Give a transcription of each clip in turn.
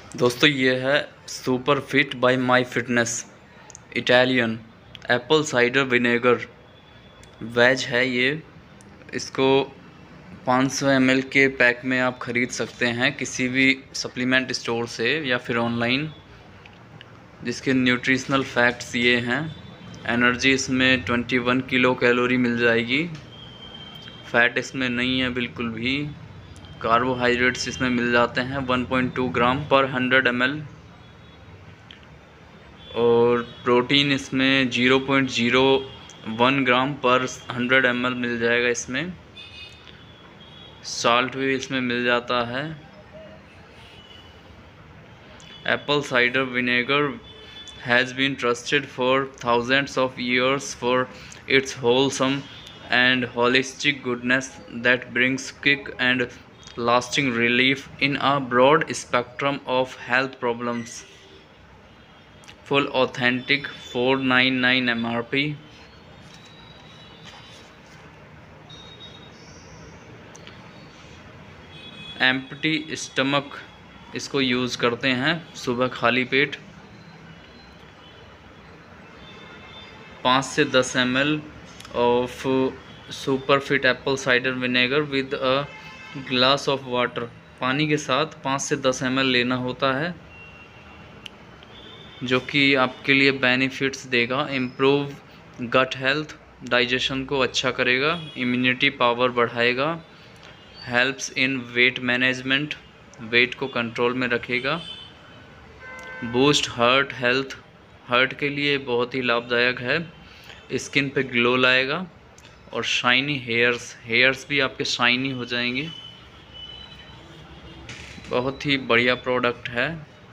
दोस्तों ये है super fit by my fitness Italian apple cider vinegar वेज है ये। इसको 500 ml के पैक में आप ख़रीद सकते हैं किसी भी सप्लीमेंट स्टोर से या फिर ऑनलाइन। जिसके न्यूट्रिशनल फैक्ट्स ये हैं। एनर्जी इसमें 21 किलो कैलोरी मिल जाएगी। फैट इसमें नहीं है बिल्कुल भी। कार्बोहाइड्रेट्स इसमें मिल जाते हैं 1.2 ग्राम पर 100 ml और प्रोटीन इसमें 0.01 ग्राम पर 100 ml मिल जाएगा। इसमें साल्ट भी इसमें मिल जाता है। Apple cider vinegar has been trusted for thousands of years for its wholesome and holistic goodness that brings quick and lasting relief in a broad spectrum of health problems. Full authentic 499 MRP. Empty stomach इसको use करते हैं सुबह खाली पेट। 5 से 10 ml of super fit apple cider vinegar with a glass of water. पानी के साथ 5 से 10 ml लेना होता है, जो कि आपके लिए बेनिफिट्स देगा। इम्प्रूव गट हेल्थ, डाइजेशन को अच्छा करेगा, इम्यूनिटी पावर बढ़ाएगा, helps in weight management, weight को कंट्रोल में रखेगा, बूस्ट हार्ट हेल्थ, हार्ट के लिए बहुत ही लाभदायक है, स्किन पे ग्लो लाएगा और शाइनी हेयर्स भी आपके शाइनी हो जाएंगे। बहुत ही बढ़िया प्रोडक्ट है।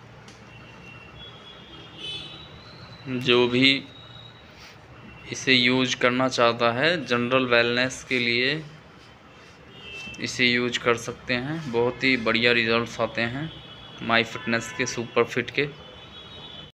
जो भी इसे यूज करना चाहता है जनरल वेलनेस के लिए इसे यूज कर सकते हैं। बहुत ही बढ़िया रिजल्ट्स आते हैं माई फिटनेस के सुपर फिट के।